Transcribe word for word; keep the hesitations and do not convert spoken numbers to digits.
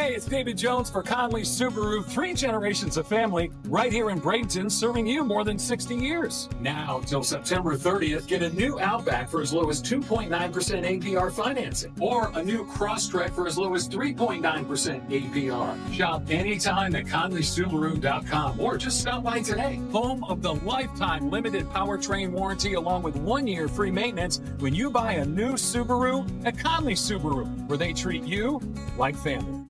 Hey, it's David Jones for Conley Subaru, three generations of family, right here in Bradenton, serving you more than sixty years. Now, till September thirtieth, get a new Outback for as low as two point nine percent A P R financing, or a new Crosstrek for as low as three point nine percent A P R. Shop anytime at conley subaru dot com, or just stop by today. Home of the lifetime limited powertrain warranty, along with one year free maintenance when you buy a new Subaru at Conley Subaru, where they treat you like family.